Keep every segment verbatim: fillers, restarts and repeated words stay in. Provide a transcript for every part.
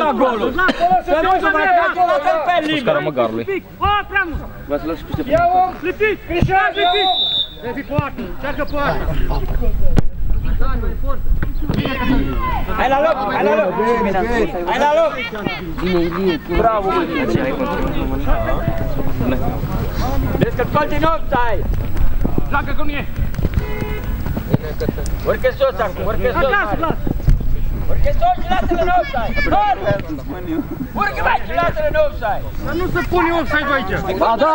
la golul! Să nu se mai face la fel pe liber! Scara măgarului. O, prea mult! Vă să lăși peste Ia om! Lipit! Crișan, lipit! Trebuie poartă! Încearcă poartă! Hai la loc! Hai la loc! Hai la loc! Bine, Ilie! Bravo! Vezi că-ți continuu, stai! Joacă că nu e! Urcă sus acum, urcă sus! Urcă sus și lasă-le în offside! Urcă mai și lasă-le în offside! Dar nu se pune offside aici! Ba da!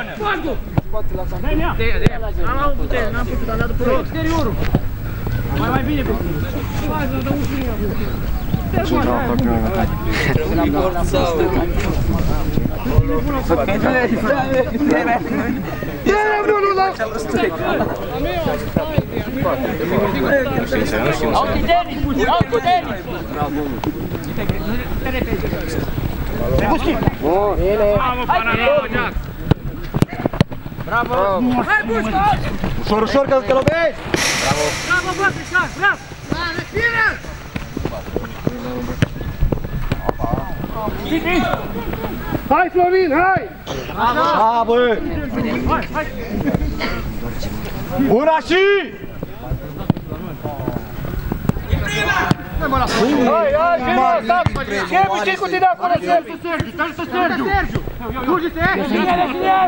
Am avut putere, n-am putut, am dat după exteriorul! Mai mai bine pe tine! Hai să dă ușurină! Auti Denis! Auti Denis! Bravo! Hai, Busca! Ușor, ușor, că te lovești! Bravo! Bravo, bă, Crișan! Bravo! Hai, Florin, hai! A, bă! Hai, hai! Una și! Hai, hai, vino, stop! Ce ce cu tine acolo, Sergiu? Sergiu, stai să Sergiu! Duce-te! Cine, cine?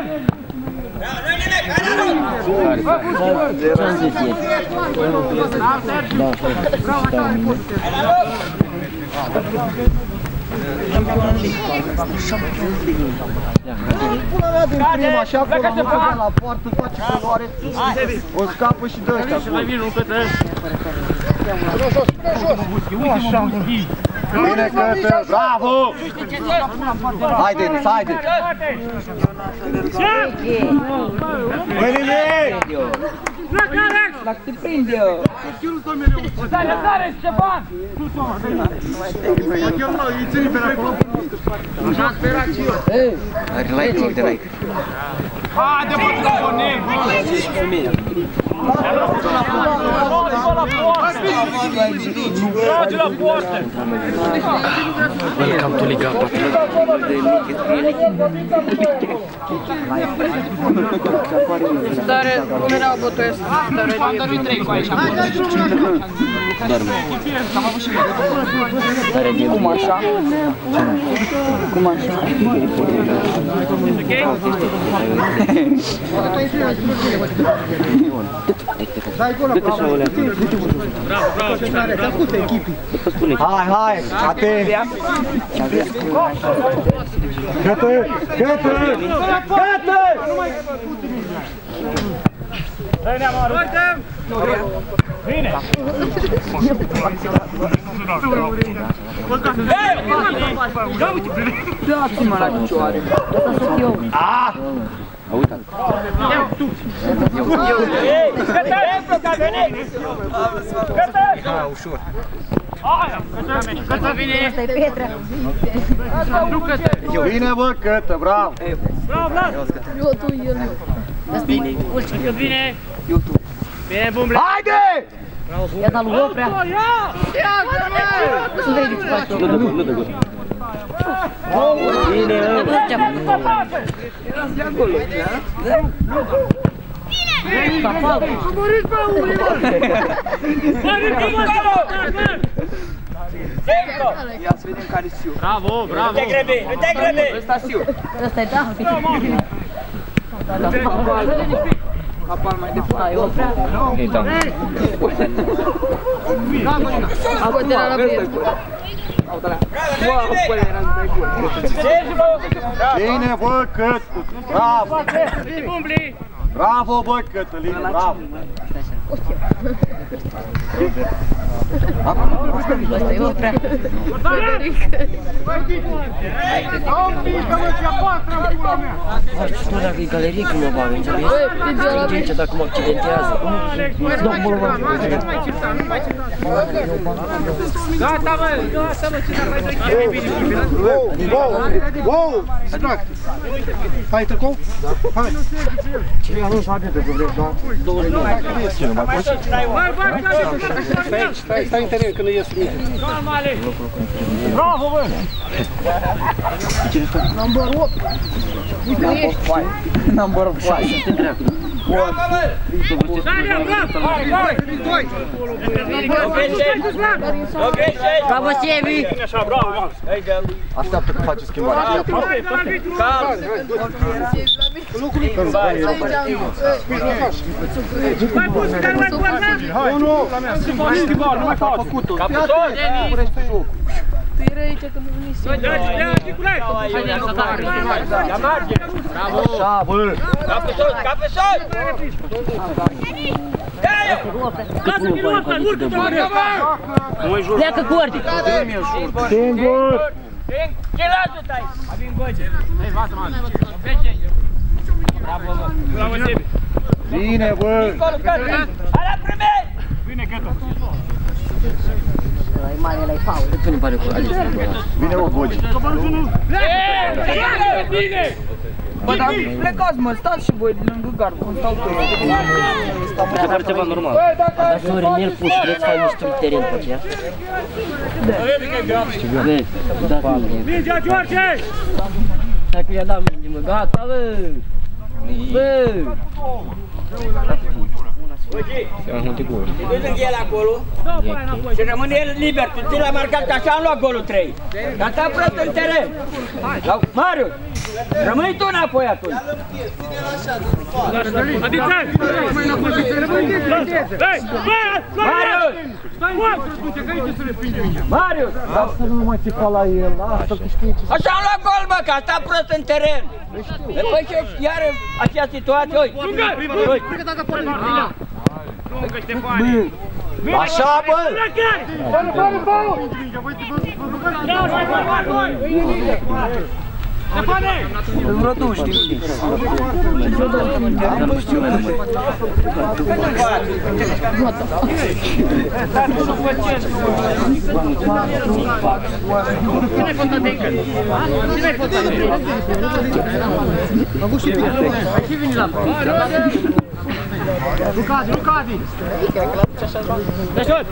Ce-am zis ieri? Bravo, Sergiu! Bravo, așa are postul, Pula mea din prima și acolo am urcat la poartă, face poloare, o scapă și dă ăștia acolo. Până jos, până jos! Așa, Bine, Cătă, bravo! Hai, Denis, haide! Mâinile! Dacă te prinde eu! Sare, sare, Ștefan! Are like, loc de like. Haide, bă, Coronel! Trage la poartă! Welcome to Liga patru. Stare, cum era bătuiesc? Am dăruit trei cu aici. Hai, dai drumul așa! Dorme. Cum așa? Cum așa? Du-te și Aulea. Bravo, bravo! Hai, hai, atenție! Cătă! Cătă! Cătă! Dă-ne amarul! Bine! Dați-mă la picioare! Asta sunt eu! Ah! A uitat! Ei, Cătă! Că a venit! Cătă! Ha, ușor! Aia! Cătă vine! Asta e Petra! Bine, bă, Cătă, bravo! Bravo, Vlad! Eu, tu, el, eu! Asta e ultimul! Cât vine? Eu, tu! Bine, bun, Vlad! Haide! I-a dat lui Oprea! Ia! Ia, Nu sunt aici ce faci eu! Nu dă gol, nu dă gol! Bine, Ia bă, ce-am! Capal! Să moriți pe unii, bă! Moriți, bă, bă! Ia să vedem care siu! Bravo, bravo! Nu te grăbi, nu te grăbi! Ăsta siu! Ăsta e da? Capal mai departe! Ai Oprea? e da. Acum de la la prieten! Bine, bă, Cătă! Bravo! Umbli! Bravo, bă, Cătăline, bravo! Ăsta e Oprea! Tu dacă e galerie când mă bagă, înțelegi? Stinge aici dacă mă accidentează. Nu mai certa, nu mai certa! Gata, mă! Gata, mă! Ce n-ar mai doi ce bine! Wow! Wow! Wow! Hai, trăcou? Hai! Cine nu s-a gândit că vrei, da? douăzeci și nouă. Cine mai poți? Stai, stai în teren, că nu ies mine. Bravo, bă! Number opt! Number five! Bravo, bă! Daria, bravo! Hai, hai! Doi! Nu greșești! Bravo, Sebi! Așa, bravo, Max! Așteaptă că face schimbarea. Calm! Mai pus, care mai poartă? Hai, nu! Schimbare, nu mai fac! Capul sus! Tu erai aici când nu veni să... Dă-i, dă-i, Nicolae! La margine! Bravo! Așa, bă! Capul sus! Capul sus! Ia-i-o! Lasă pilota, urcă-te, mă! Pleacă Gordi! Singur! Ce-l ajută-i? Avem băge! Hai, vasă, mă! Bravo, bă! Bravo, Sebi! Bine, bă! Nicolu, Cătălin! Hai la primeri! Bine, Cătă! Ăla e mare, ăla e faul. Tu nu pare cu Alex. Bine, mă, Bogi! Bine! Bine! Bă, dar plecați, mă, stați și voi lângă gard, cum stau toți. Se pare ceva normal. Dar Florin, el pus, vreți să faci mișto teren pe aceea? Vezi, da, Mingea, George! dacă i-a dat minge, mă, gata, bă! Bă! Du lângă el acolo și rămâne el liber, tu ți l-ai marcat că așa am luat golul trei. Gata prost în teren. Marius, rămâi tu înapoi atunci. Adiță! Hei! Bă! Marius! Stai mă! Că aici să le prinde mingea. Marius! Lasă nu mă țipa la el, lasă că știi ce... Așa am luat gol, mă, că a stat prost în teren. După ce iară acea situație, uite. Lungă, Ștefani! Așa, bă! Bă, bă, bă! Ștefane! Vreo tu știi. Cine-i fontat de încă? Cine-i fontat de încă? Mă buc și bine. Hai și veni la mă! Nu cade, nu cade! Dă șut!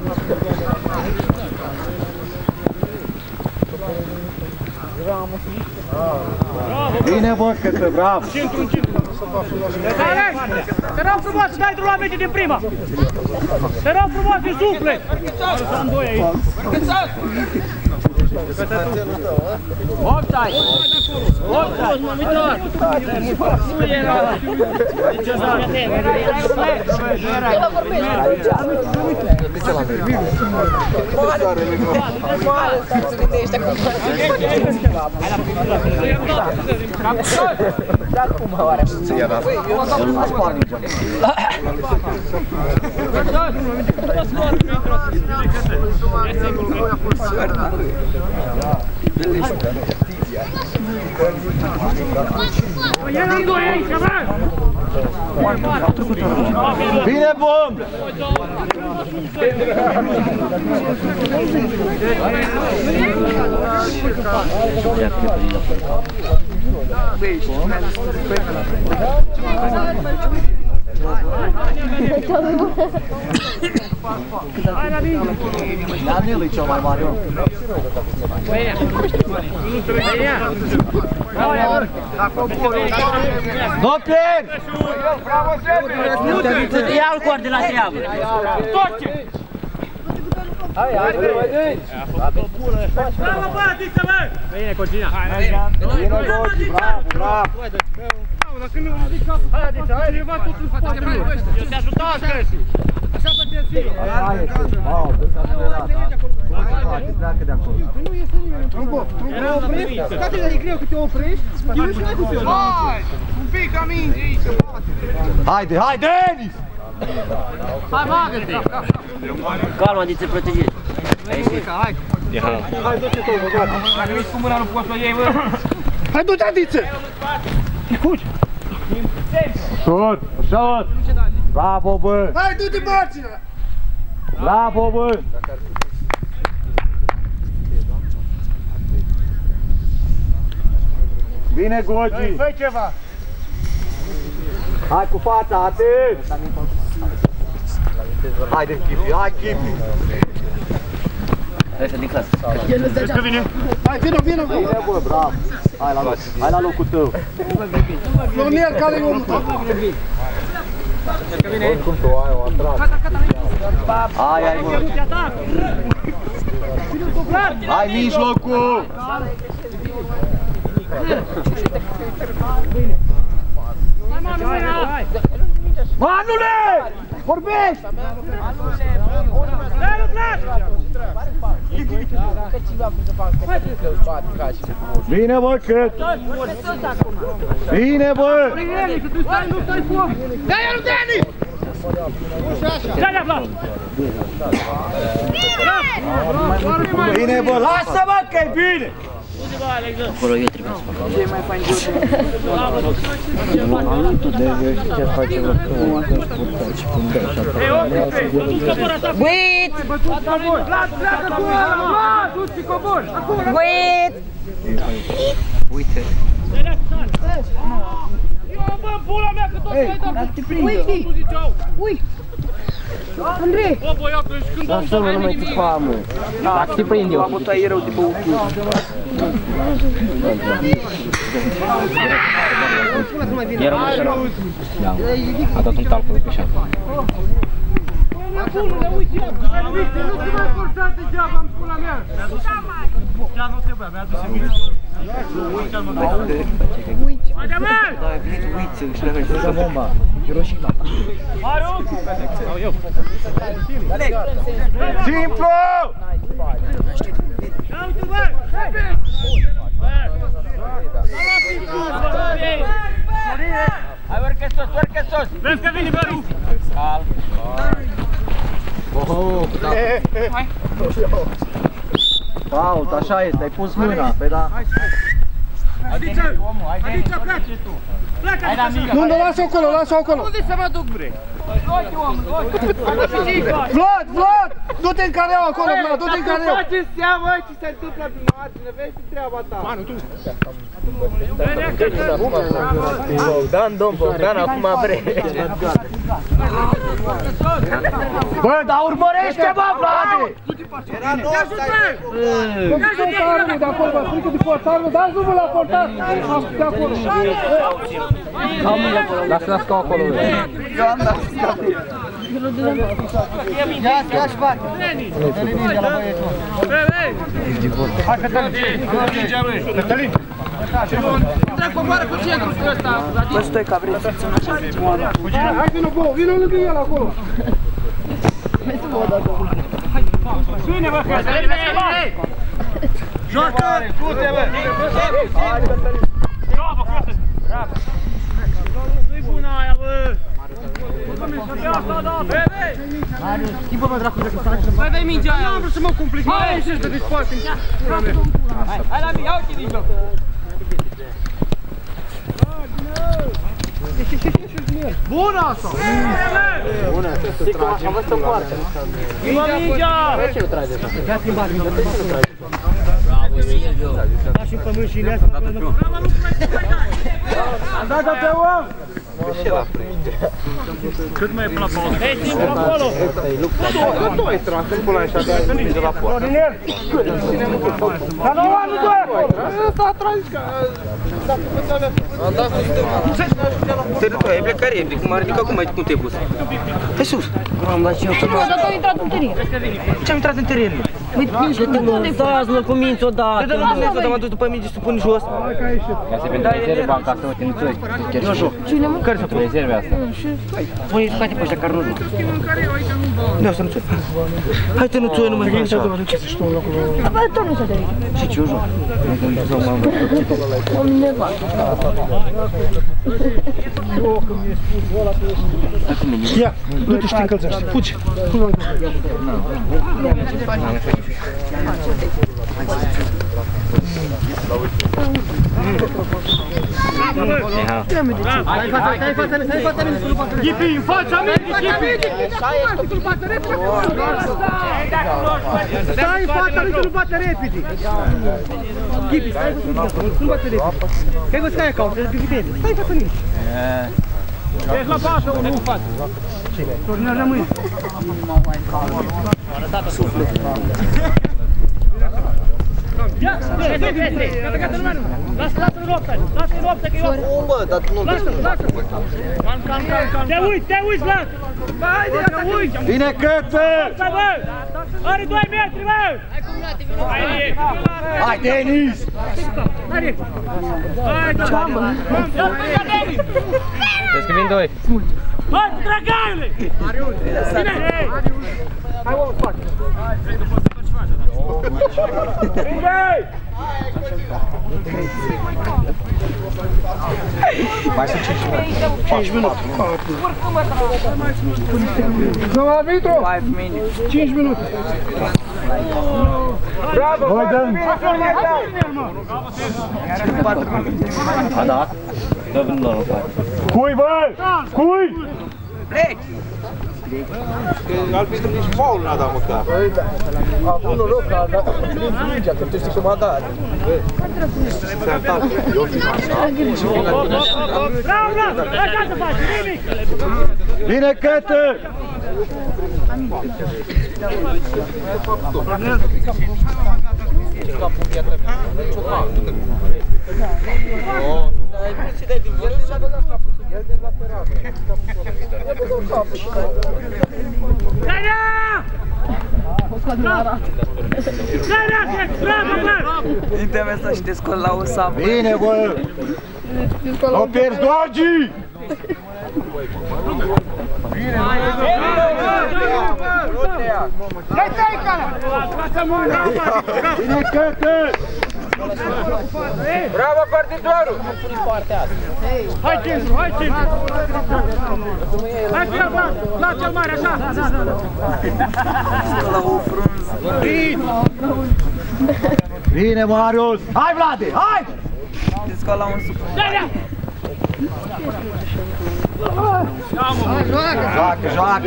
Bine, bă, Cătă, bravo! Centru în centru! Te rog frumos să dai drumul la meci din prima! Te rog frumos din suflet! Am doi aici! Offside! Offside! Nu era! Să ia dat. Nu spar mingea. Bine, bom! Daniel e cel mai mare. Doppler! Ia-l cor de la treabă! Hai, hai, hai! Bravo, bă, Adiță, bă! Bine, Cocina! Bine, Dogi, bravo, bravo! Dacă nu ridic capul, hai, Adiță, hai! Cineva tot în spatele meu! Eu te ajutam, Căsi! Așa pe ție! Hai, wow, dă-te accelerat, da? Cum se face? Pleacă de acolo. Nu iese nimeni într-un bă! Era opresc? State, dar e greu că te oprești? Eu și n-ai cum să hai! Un pic ca minge aici! Haide, hai, Denis! Hai, bagă-te! Calma, Adiță, protejezi! Hai, du-te tu, bă, gata! Dacă vezi cu mâna nu poți să iei, bă! Hai, du-te, Adiță! Fugi! Șut, șut! Bravo, bă! Hai, du-te, marginea! Bravo, bă! Bine, Gogi! Fă ceva! Hai cu fața, atent! Haide, Chipi, hai, Chipi! Ăsta din clasă. Că vine! Hai, vină, vină! Bine, bă, bravo! Hai la loc, hai la locul tău! Flonier, care e omul tău? Oricum tu ai o atras. Hai, hai, mă! Hai, mijlocul! Manule! Vorbești! Bine, bă, cât! Bine, bă! Dai-i lui Dani! Dai-i Vlad! Bine, bă, lasă-mă că-i bine! Acolo eu trebuie să fac. Ce mai fain de Wait! Wait! Uite. Eu bă, pula mea, că tot stai doar cu ziceau! Ui! Andrei! Bă, băiatul, ești când Lasă-mă, nu mai țipa, mă. Dacă te prind eu. Am e rău de băutul. Era un șerau. A dat un talpă de pe șa. Pulule, uite, uite, nu te mai forța degeaba, am pula mea! Chiar nu trebuia, mi-a adus în Haide, mă! Da, a venit uiță și le-a venit să bomba. Hiroshima. Are ochi! Sau eu. Simplu! Ia uite, bă! Hai, urcă sus, urcă sus! Vezi că vine bărul! Calm! Hai! Paul, așa este, ai pus mâna, pe da. Adică, adică pleacă! Pleacă! Nu, nu, lasă-o acolo, lasă-o acolo! Unde să mă duc, bre? Vlad, Vlad! Du-te în careaua acolo, Vlad, du-te în careaua! Face seama ce se întâmplă prin margine, vezi treaba ta. Manu, tu! Bogdan, domn Bogdan, acum bre. Bă, dar urmărește, bă, Vlade! Era nostru, Bă, portarul de acolo, bă, frică de portarul, dați drumul la portar! De acolo! Lasă, lasă ca acolo. eu am dat să scape. Ia, ia și fac! Hai, Cătălin! Cătălin! Trec coboară cu centrul ăsta! Bă, stai că vreți să țin așa! Hai, vină, bă, vină lângă el acolo! Bine, bă, Cătălin! Joacă! Du-te, bă! Hai, Cătălin! Bravo, Cătălin! Bravo! Nu-i bună aia, bă! Schimbă-mă, dracu, de că Băi, dai mingea aia! Nu am vrut să mă complic, mai ieșești de spate! Hai la mine, ia uite mijloc! Bună asta! Bună! Am văzut în poartă! Ia mingea! Ce o trage așa? Ia schimbat mingea, de ce nu trage? Bravo, Silviu! Da și în pământ și ileasă. Am dat de pe om! Cât mai e până la pauză? Ei, singur acolo! Tu ai tras în pula așa, dar ai de la poartă. Florinel! Dar nu, nu doi acolo! Ăsta a tras ca... Am dat cu stânga. Teritoriu, e plecare, e cum a ridicat, cum ai, cum te-ai pus? Pe sus! Am dat și eu. Nu, dar tu ai intrat în teren. Ce-am intrat în teren? Păi, Ce te mă, dați-mă cu minți odată! De la mine, dar m-am dus după mine și să pun jos. Ca să pentru rezerve banca asta, uite, nu țoi. Eu joc. Cine mă? Care sunt rezerve asta? Pune-i scoate pe ăștia care nu joc. Nu, să nu țoi. Hai să nu țoi, nu mai fac așa. Bă, tot nu se de aici. Și ce eu joc? Am nevat. Ia, du-te și te încălzești, fugi! Stai în fața, stai în fața, stai în fața mine, să nu facă repede. Ghipi, în fața mea, Ghipi! Stai în fața lui să nu bată repede. Ghipi, stai în fața lui să nu bată repede. Că-i vă stai acolo, să-ți viteză. Stai în fața mine. Ești la față, unul în față. Tornea rămâne. Suflet. Ia, vezi, vezi, vezi. Gata, gata, numai nu. Lasă, lasă în loptă, lasă în loptă, că eu... Nu, bă, dar nu... Lasă, lasă. Calm, calm, calm, calm. Te uiți, te uiți, Vlad. Haide, te uiți. Bine, Căță! Are doi metri, bă! Hai, hai, Denis! Hai, hai, da! Ia, Denis! Vezi că vin doi. Hai, dragaiule! Bine! Hai, omul, fac! Bine! Mai sunt cinci minute. Domnul arbitru! cinci minute. Bravo! Hai, dăm! A, da? Dă vin doar în față. Cui, bă? Cui? Pleci! Că arbitru nici faul n-a dat măcar. A avut noroc că a dat mingea, că tu știi cum a dat. Bravo, bravo! Așa să faci, nimic! Bine, Cătă! Gana! Gana! Bravo, bă! Intrăm să și te scol la o sapă. Bine, bă! O pierzi, Dogi! Bine, Cătă! Bravo, partitorul! Hai, Cinzu, hai, Cinzu! Hai, Vlad, Vlad! Vlad cel mare, așa! La o frunză. Bine, Marius! Hai, Vlade, hai! Te scol la un super. Dă-i-a! Joacă, joacă!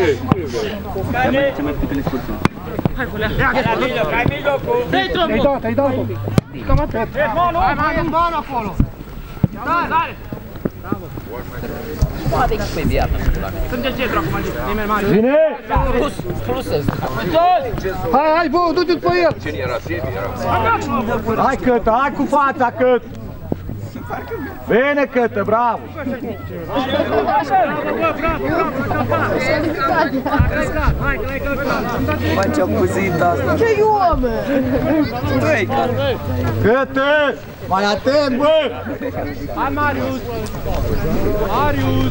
Hai, Fulea! Hai, mijloc, hai mijlocul! Dă-i trompul! Te-ai dat, te-ai dat-o! Cam atât! Hai, mai e mano acolo! Sare! Suntem centru acum, nimeni mare! Bine! Plus! Plus! Hai, hai, bă, du-te pe el! Hai, Cătă, hai cu fața, Cătă! Bine, Cătă, bravo! Face abuzita asta. Ce omă! Tu ai cal. Cătă! Mai atent, bă! Hai, Marius! Marius!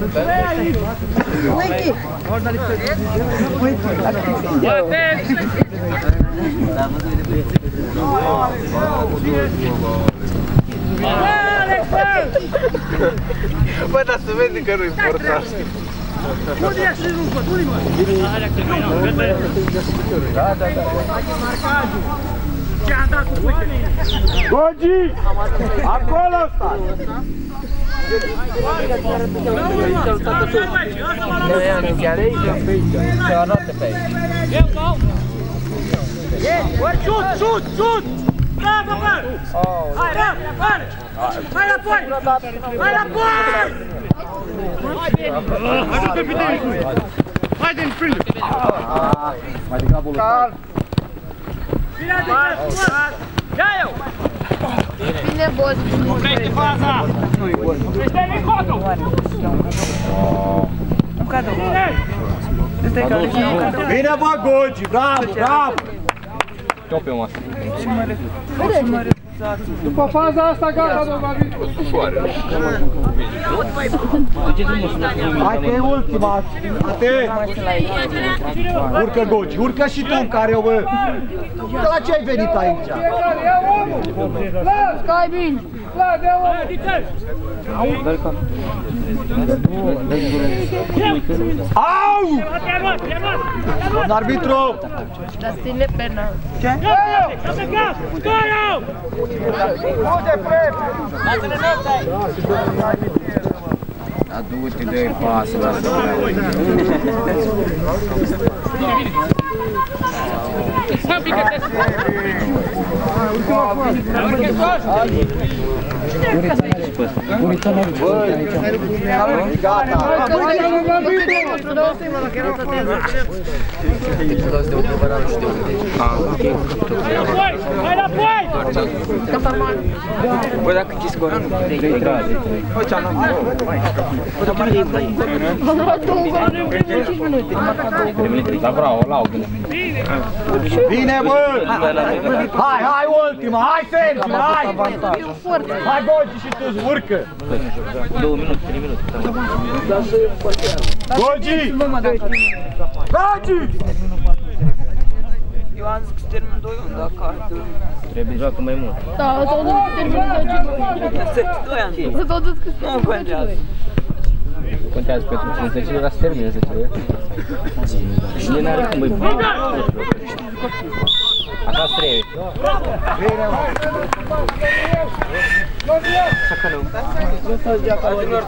Uite! Bă, dar se vede că nu-i portar. Unde ești? Nu văd, unde mă? Da, da, da. Ce-a dat cu uite? Gogi! Acolo stai! Chiar aici? Se arată pe aici. Șut, șut, șut! Bravo, bă! Hai, hai, hai! Hai înapoi! Hai înapoi! Hai, capitanul! Hai, de-mi prinde! Mai degrabă lui. Bine, adică! Ia eu! Bine, boss! Oprește faza! Oprește elicotul! Un cadou. Bine, bă, Gogi! Bravo, bravo! Ce-o pe masă? După faza asta, gata, domnul arbitru! Hai că e ultima! Atent! Urcă, Gogi! Urcă și tu, în care o bă! De la ce ai venit aici? Stai bine! Au! Domn arbitru! Dar ține pena. Adu-te de pasă la Hai înapoi! Bă, dacă ce scoră? trei trage. Bă, ce-am Da, bravo, laudă. Bine, bă! Hai, hai, ultima! Hai, Sergiu, hai! Hai, Gogi, și tu, urcă! Două minute, trei minute. Gogi! Gogi! Eu am zis că se termin doi unu, dacă arată... Trebuie joacă mai mult. Da, s-au dus că termină doi ani. S-au dus că Nu contează. Contează pentru cine zece lei, să termine zece lei. Cine n-are cum, băi? Așa-ți trebuie. Bine, bă!